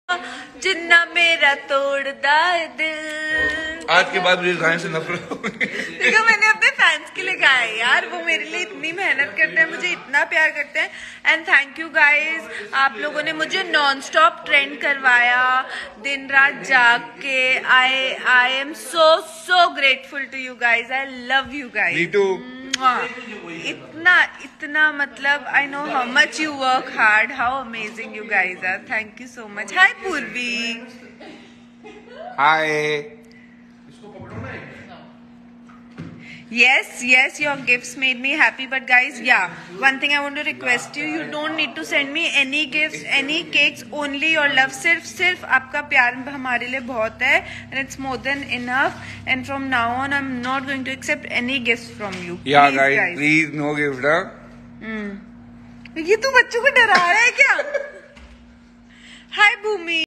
जिन्ना मेरा तोड़दा दिल। आज के बाद मुझे गाने से नफरत हो गई। देखो मैंने अपने फैंस के लिए गाया है यार, वो मेरे लिए इतनी मेहनत करते हैं, मुझे इतना प्यार करते हैं। एंड थैंक यू गाइज, आप लोगों ने मुझे नॉन स्टॉप ट्रेंड करवाया दिन रात जाग के। I am so grateful to you guys, I love you guys. Me too. इतना मतलब I know how much you work hard, how amazing you guys are. Thank you so much. Hi Purvi. Hi. Yes, your gifts made me happy. But guys, yeah, one thing I want to request you, you don't need to send me any gifts, any cakes, only your love. सिर्फ आपका प्यार हमारे लिए बहुत है, and it's more than enough. And from now on, I'm not going to accept any gifts from you. Yeah, guys, please no gift. ये तू बच्चों को डरा रहा है क्या? Hi, Bhumi.